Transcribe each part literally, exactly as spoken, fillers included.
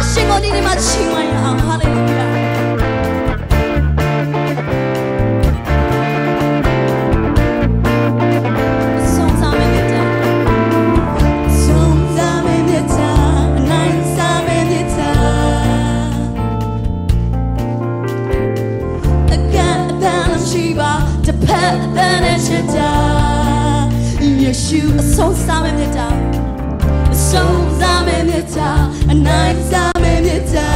ရှင်ကိုဒီနေ့မှာချီးမွမ်းရအောင်ဟာလေလုယာယေရှုအဆုံးစားမဲ့မြတ်တာအဆုံးစားမဲ့မြတ်တာအနိုင်စားမဲ့မြတ်တာ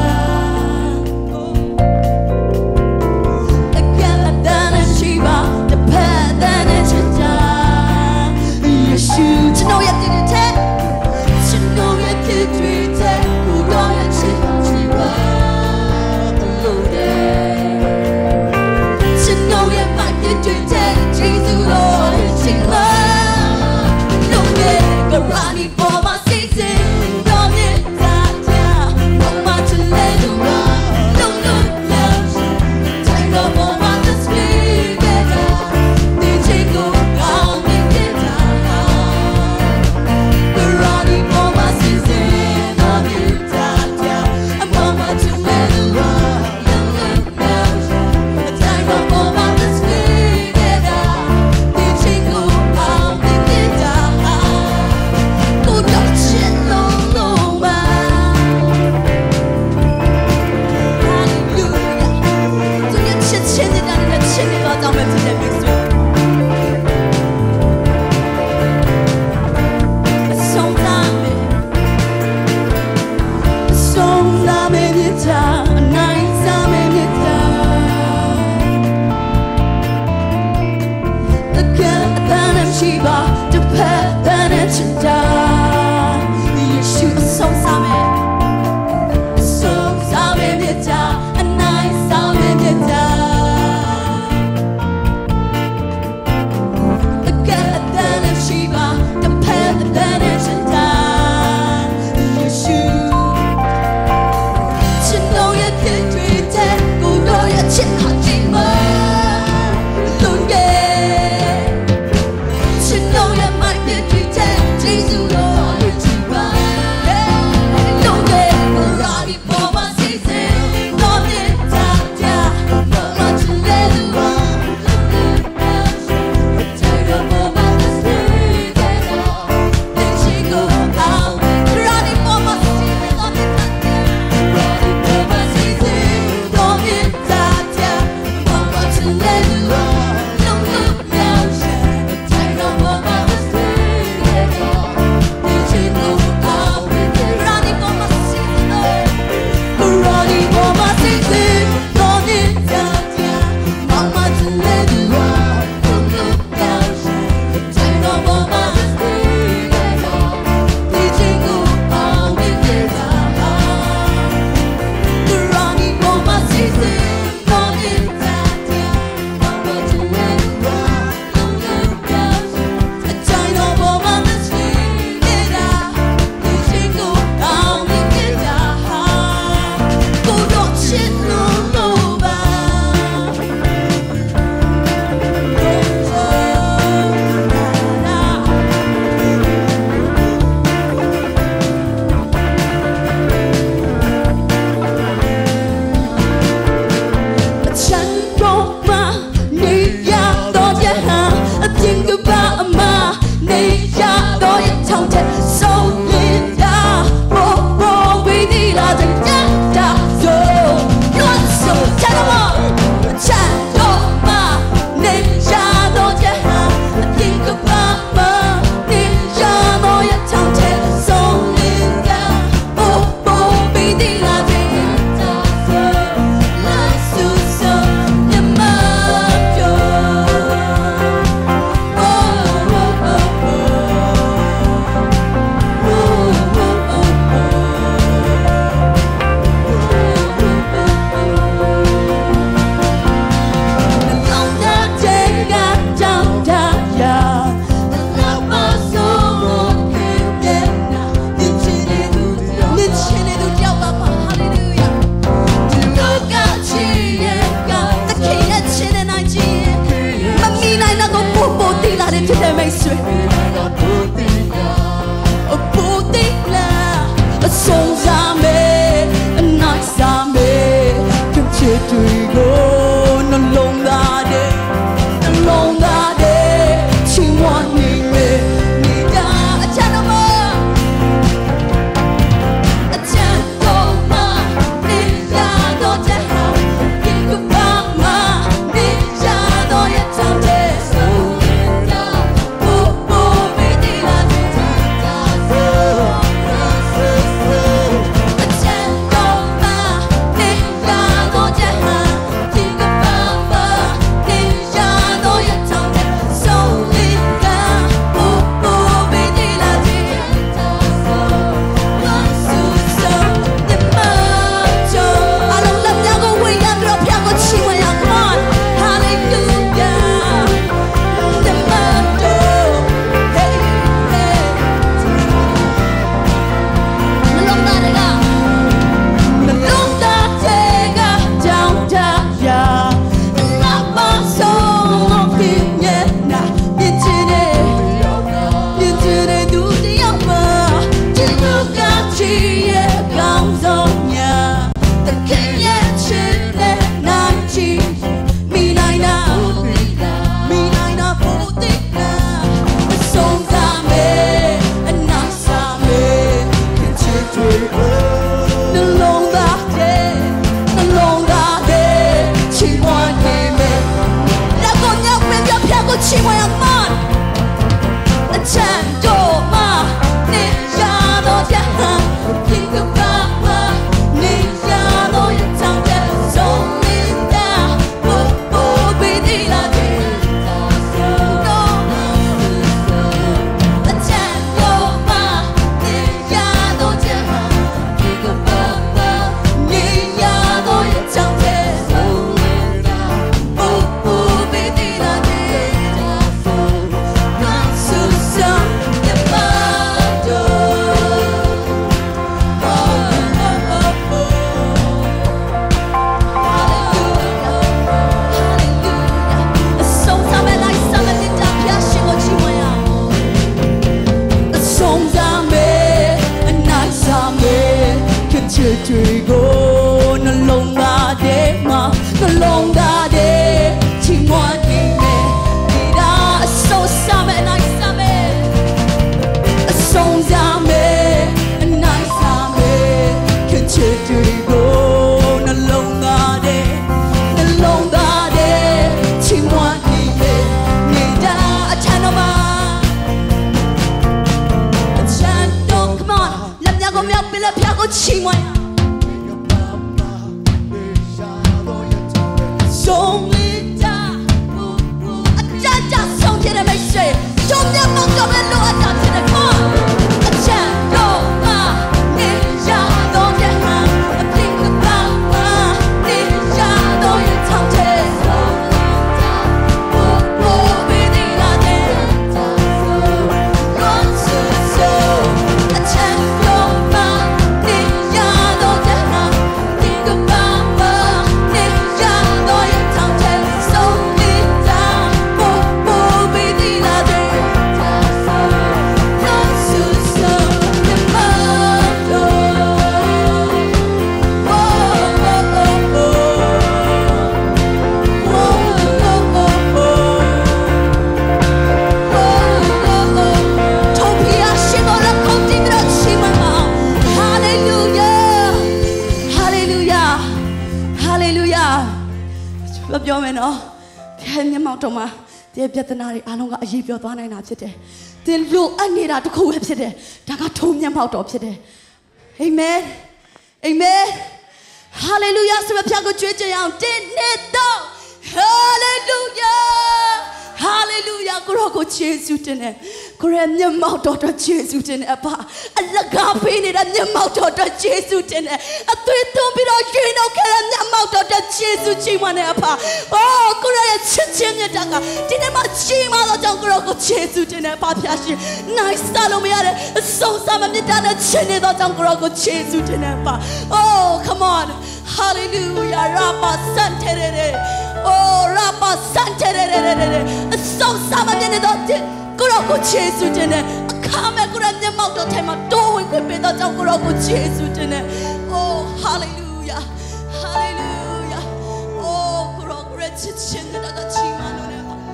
အကယ်အတန်းနဲ့ရှိပါတစ်ဖက်တန်းနဲ့ချစ်တာယေရှုကျွန်တော်ရဲ့တည်တဲ့ကျွန်တော်ရဲ့တည်တဲ့ကိုတော့ရဲ့ချစ်ချစ်ပါလို့တဲ့ကျွန်တော်ရဲ့မတည်တဲ့ဂျေဇုတော်ရဲ့ချစ်ပါ Running for my season, don't it die? Oh my, to let you run, don't look left. Take no more on the street, get up. They take no down, they get down. We're running for my season, don't it die? I'm on my to let you run, don't look left. Take no more on the street, get up. They take no down, they get down. Put the love, a soul's 찬도마 내 야도 야 핑크바와 내 야도 야 창대 송린다 뽀뽀 비디라 데တွေ့ကိုနှလုံးသားထဲမှာနှလုံးသားထဲချီးမွမ်းနေမယ်ဒီဒါအဆုံးစားမယ်အနိုင်စားမယ်အဆုံးစားမယ်အနိုင်စားမယ်ခင်ချစ်တွေကိုနှလုံးသားထဲနှလုံးသားထဲချီးမွမ်းနေမယ်နေဒါအချမ်းတော်မှာအချမ်းတော် come on လက်မြတ်ကိုမြောက်ပြလက်ဖျားကိုချီးမွမ်း送你家，啊家家送起来没水，中间梦中的路啊打起来看，啊钱多嘛，你家多点哈，啊拼个爸爸，你家多也藏起，我我比你那点，乱世手，啊钱多嘛，你家多点哈，拼个爸爸，你家多。ပြောမယ်နော်ဖျက်မျက်မှောက်တော့မှာဒီပြဿနာတွေအားလုံးကအရေးပြောသွားနိုင်တာဖြစ်တယ်။တင်လို့အနေတာတစ်ခုပဲဖြစ်တယ်။ဒါကထုံမျက်မှောက်တော့ဖြစ်တယ်။အာမင်။အာမင်။ဟာလေလုယာဆိုဖျက်ကိုကြွေးကြရအောင်တင်းနေတော့ဟာလေလုယာဟာလေလုယာကိုရောကိုယေရှုတင်တယ်။ကိုရဲ့မျက်မှောက်တော်တော်ယေရှုတင်တယ်အဖအလကားပေးနေတဲ့မျက်မှောက်တော်တော်ယေရှုတင်တယ်။အသွေးသွန်းပြီးတော့ရွှေနှုတ်ခဲ့တဲ့မျက်မှောက်တော်တော်ယေရှုချိန်မှနဲ့အဖအိုးကိုရဲ့ချစ်ချင်းမြတ်တာကဒီနေ့မှချိန်မှတော့ကြောင့်ကိုရောကိုယေရှုတင်တယ်အဖဖျားရှင်နိုင်စားလို့မရတဲ့အဆုံးစားမမြတ်တာနဲ့ချိန်နေတော့ကြောင့်ကိုရောကိုယေရှုတင်တယ်အဖအိုး come on hallelujah ရာပါစံထဲတဲ့အိုးရာပါစံထဲတဲ့အဆုံးစားမမြတ်တဲ့ကိုရောကိုယေရှုတင်တယ်အခါမဲ့ကိုရမျက်မှောက်တော်ထဲမှာတိုးဝင်ခွင့်ပေးတော့ကြောင့်ကိုရောကိုယေရှုတင်တယ်အိုး hallelujah hallelujah အိုးကိုရောကိုရချစ်ချင်းတဲ့တာချီးမွမ်းလို့လည်းပါ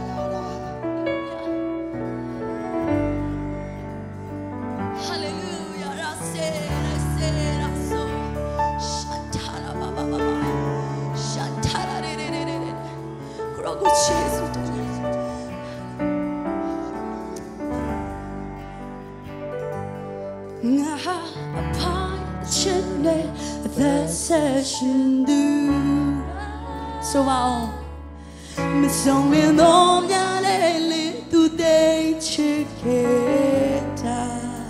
hallelujah ရာစေရာစေရာဆိုရှန်ထာရာဘာဘာဘာရှန်ထာရာရေရေရေရေကိုရောကိုယေရှုတင်တယ်ငါဟာအဖိုင်ချစ်နဲ့အသက်ဆက်ရှင်သူဆိုပါအောင်မဆုံးမင်းတော်များလေးလေးသူတိတ်ချစ်ခဲ့တာ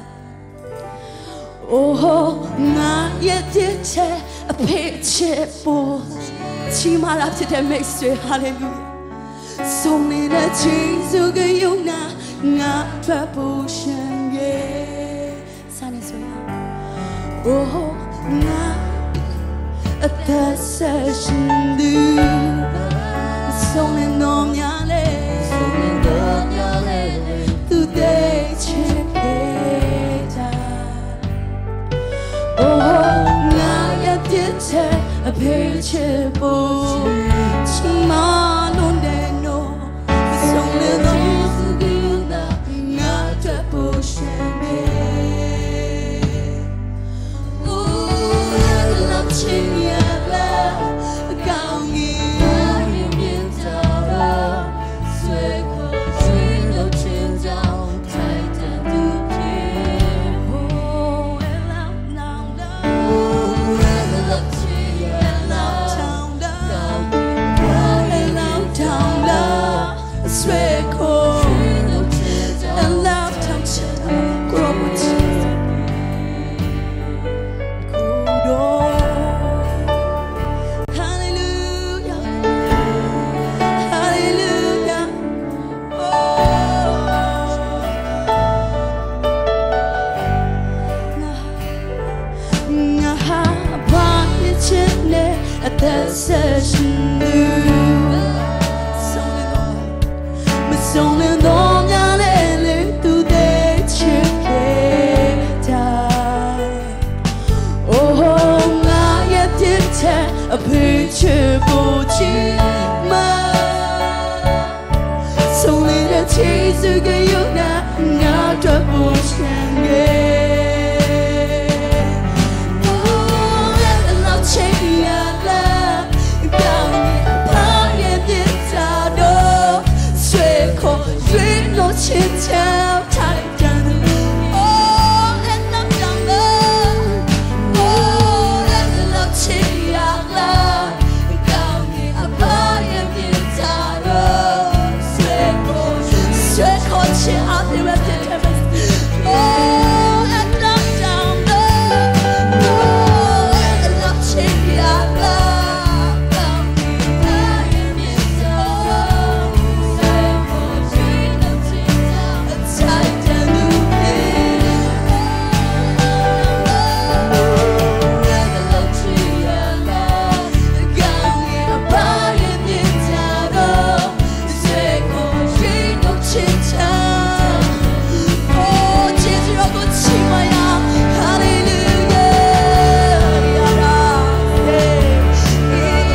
အိုးငါရဲ့တဲ့ချက်အဖေချစ်ဖို့ချီးမလာဖြစ်တဲ့မိတ်ဆွေဟာလေလုယာဆုံးနေတဲ့ချင်းစုကယုံနာငါထွက်ဖို့ရှင်ရဲ့Oh, na a session do Song no miale Song no miale Today check it Oh, na ya did a picture book Chima no de no Song no miale Not a potion Hallelujah 起吗？从你的气质跟有那那这不相给。千条太长了，哦，人能长了，哦，人老气哑了，高你阿爸也别他了，随口随口气阿弟们别太笨，哦，人能长了，哦，人老气哑了，高你阿爸也别他了，随口气能气。才在努力，人老气哑了，高你阿爸也别他了，随口气能气强。哦，接着让我起码呀，哈利路亚，呀啦，呀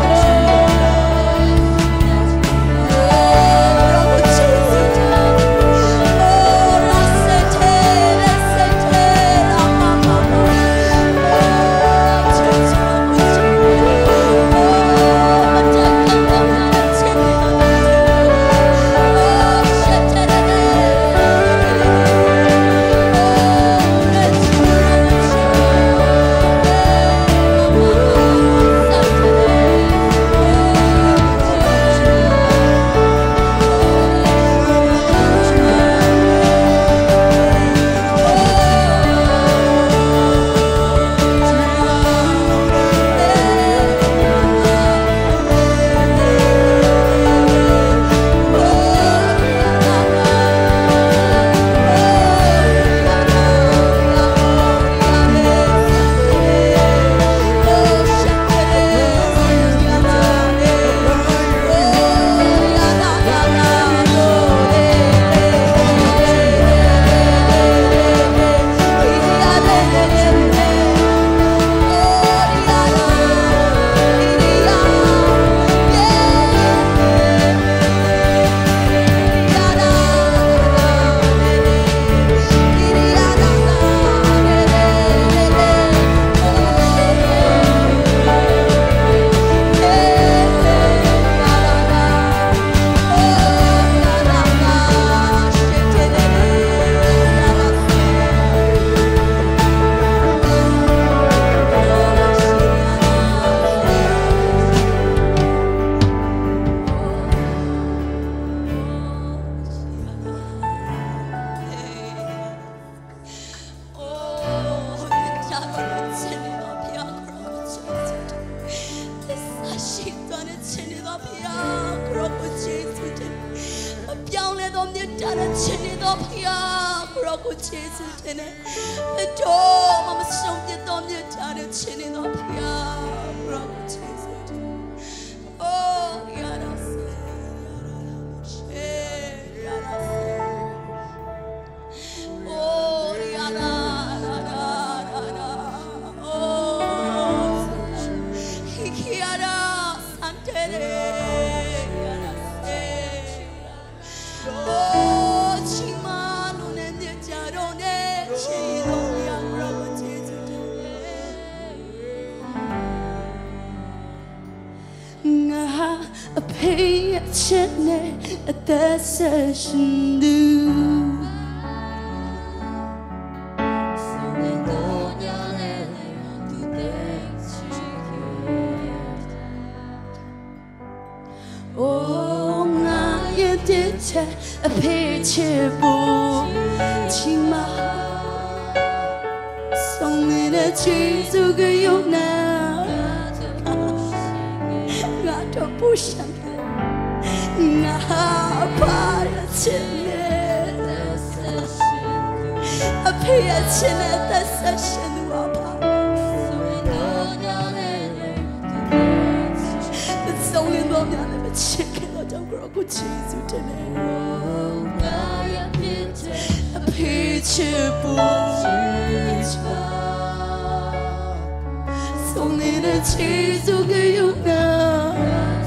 哦，让我接着他。Pay attention at the session do. Oh, 나의 뜻에 빛을 보지마. 성민의 지속을 용나. 나도 부상. 나 파랗지네 피하지네 다사신 와봐 성인 너냐 내 치킨을 좀 그렇고 지수되네 빛을 보지마 성인의 지속을 용나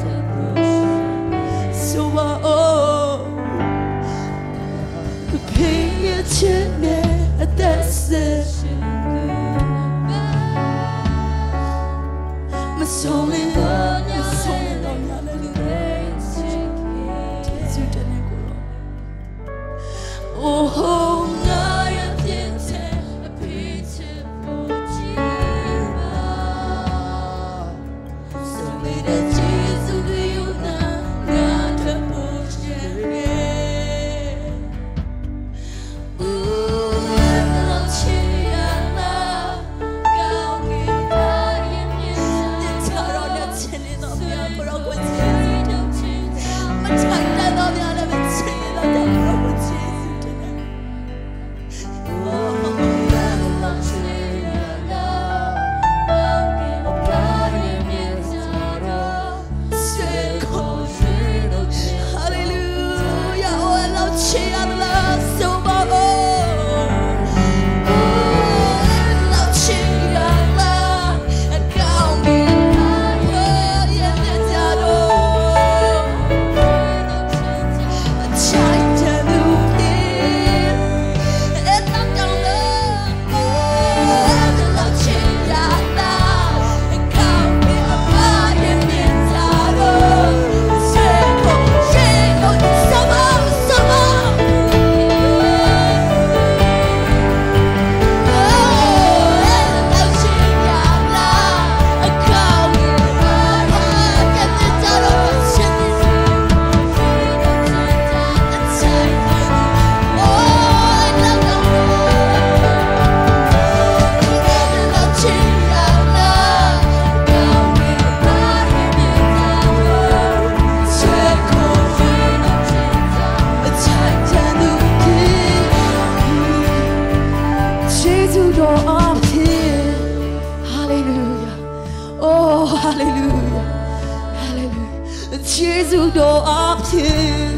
Jésus door op je.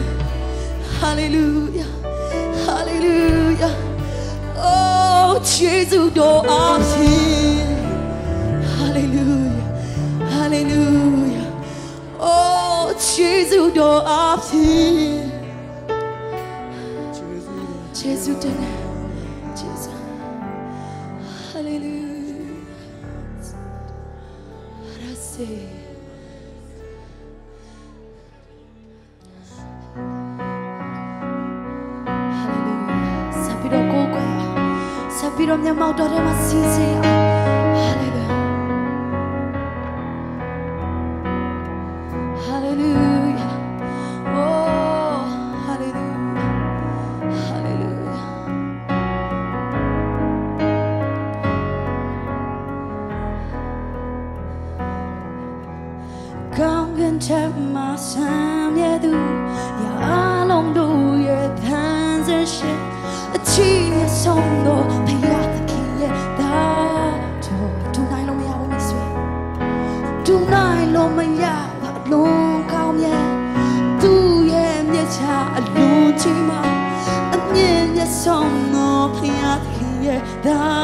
Halleluja, halleluja. Oh, Jésus door op je. Halleluja, halleluja. Oh, Jésus door op je. Jésus de Jésus. Halleluja. Rase. Pero mi amor, todo es así sea. Aleluya. Aleluya. Oh, aleluya. Aleluya. Con gần chạm mà sam ye du ya long du ye tan zhen shi chi ye song do pe Tonight, Lord, my yard, long come yet. Do ye, me child, alone, Chima, and yen, yes, song, no, Piat, here,